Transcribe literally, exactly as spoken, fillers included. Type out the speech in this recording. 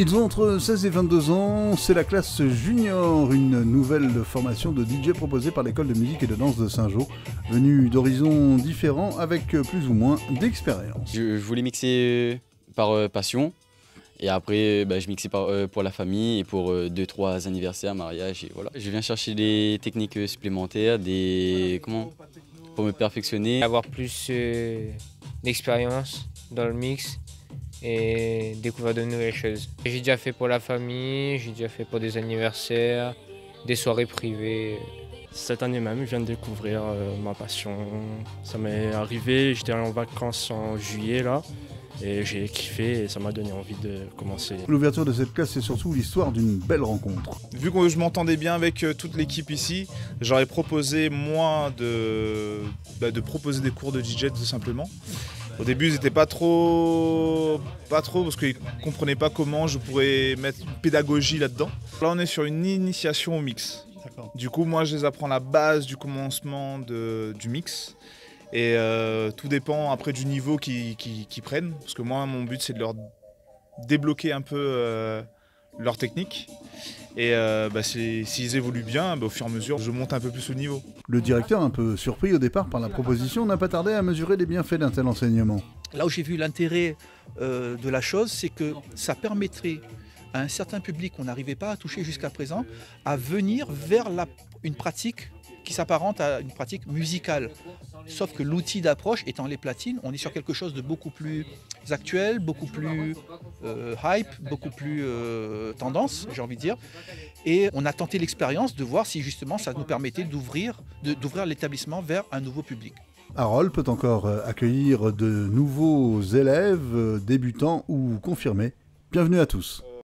Ils ont entre seize et vingt-deux ans, c'est la classe junior, une nouvelle formation de D J proposée par l'école de musique et de danse de Saint-Jean, venue d'horizons différents avec plus ou moins d'expérience. Je, je voulais mixer par euh, passion et après bah, je mixais par, euh, pour la famille et pour euh, deux trois anniversaires, mariage et voilà. Je viens chercher des techniques supplémentaires, des comment pour me perfectionner. Avoir plus euh, d'expérience dans le mix et découvrir de nouvelles choses. J'ai déjà fait pour la famille, j'ai déjà fait pour des anniversaires, des soirées privées. Cette année même, je viens de découvrir euh, ma passion. Ça m'est arrivé, j'étais en vacances en juillet là, et j'ai kiffé et ça m'a donné envie de commencer. L'ouverture de cette classe, c'est surtout l'histoire d'une belle rencontre. Vu que je m'entendais bien avec toute l'équipe ici, j'aurais proposé moi de, bah, de proposer des cours de D J tout simplement. Au début, ils n'étaient pas trop, pas trop parce qu'ils ne comprenaient pas comment je pourrais mettre une pédagogie là-dedans. Là, on est sur une initiation au mix. Du coup, moi, je les apprends la base du commencement de, du mix. Et euh, tout dépend après du niveau qu'ils qu'ils, qu'ils prennent. Parce que moi, mon but, c'est de leur débloquer un peu euh, leur technique. Et euh, bah, s'ils évoluent bien, bah, au fur et à mesure, je monte un peu plus le niveau. Le directeur, un peu surpris au départ par la proposition, n'a pas tardé à mesurer les bienfaits d'un tel enseignement. Là où j'ai vu l'intérêt euh, de la chose, c'est que ça permettrait à un certain public qu'on n'arrivait pas à toucher jusqu'à présent, à venir vers la, une pratique qui s'apparente à une pratique musicale. Sauf que l'outil d'approche étant les platines, on est sur quelque chose de beaucoup plus actuel, beaucoup plus euh, hype, beaucoup plus euh, tendance, j'ai envie de dire. Et on a tenté l'expérience de voir si justement ça nous permettait d'ouvrir de, d'ouvrir l'établissement vers un nouveau public. Arol peut encore accueillir de nouveaux élèves, débutants ou confirmés. Bienvenue à tous.